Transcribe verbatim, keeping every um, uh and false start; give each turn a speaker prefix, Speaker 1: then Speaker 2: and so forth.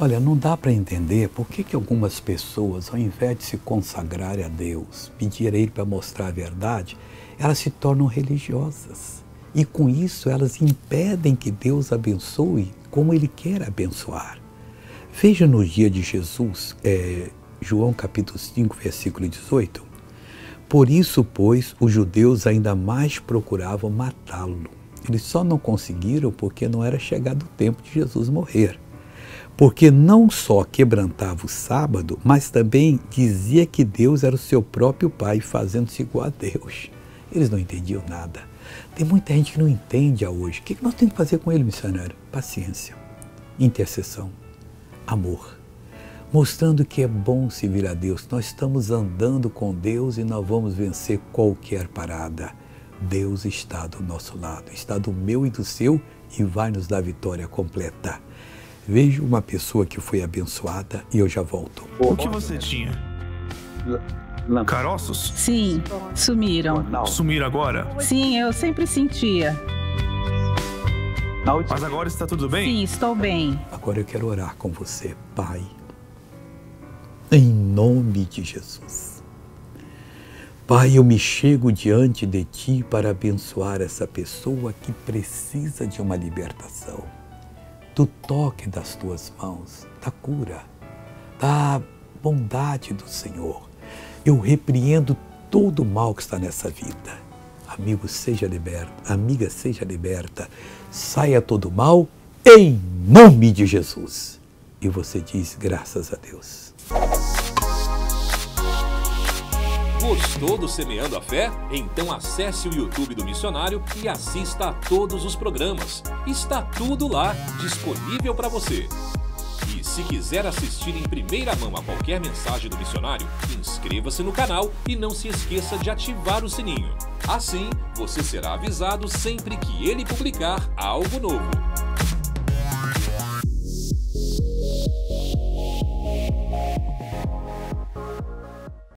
Speaker 1: Olha, não dá para entender por que, que algumas pessoas, ao invés de se consagrarem a Deus, pedir a Ele para mostrar a verdade, elas se tornam religiosas. E com isso elas impedem que Deus abençoe como Ele quer abençoar. Veja no dia de Jesus, é, João capítulo cinco, versículo dezoito. Por isso, pois, os judeus ainda mais procuravam matá-lo. Eles só não conseguiram porque não era chegado o tempo de Jesus morrer. Porque não só quebrantava o sábado, mas também dizia que Deus era o seu próprio Pai, fazendo-se igual a Deus. Eles não entendiam nada. Tem muita gente que não entende a hoje. O que nós temos que fazer com ele, missionário? Paciência, intercessão, amor. Mostrando que é bom servir a Deus. Nós estamos andando com Deus e nós vamos vencer qualquer parada. Deus está do nosso lado, está do meu e do seu e vai nos dar vitória completa. Vejo uma pessoa que foi abençoada e eu já volto.
Speaker 2: O que você tinha? Caroços?
Speaker 3: Sim, sumiram.
Speaker 2: Sumiram agora?
Speaker 3: Sim, eu sempre sentia.
Speaker 2: Mas agora está tudo bem?
Speaker 3: Sim, estou bem.
Speaker 1: Agora eu quero orar com você, Pai. Em nome de Jesus. Pai, eu me chego diante de Ti para abençoar essa pessoa que precisa de uma libertação. Do toque das Tuas mãos, da cura, da bondade do Senhor. Eu repreendo todo o mal que está nessa vida. Amigo, seja liberto. Amiga, seja liberta. Saia todo o mal em nome de Jesus. E você diz, graças a Deus.
Speaker 4: Gostou do Semeando a Fé? Então acesse o YouTube do Missionário e assista a todos os programas. Está tudo lá, disponível para você. E se quiser assistir em primeira mão a qualquer mensagem do Missionário, inscreva-se no canal e não se esqueça de ativar o sininho. Assim, você será avisado sempre que ele publicar algo novo.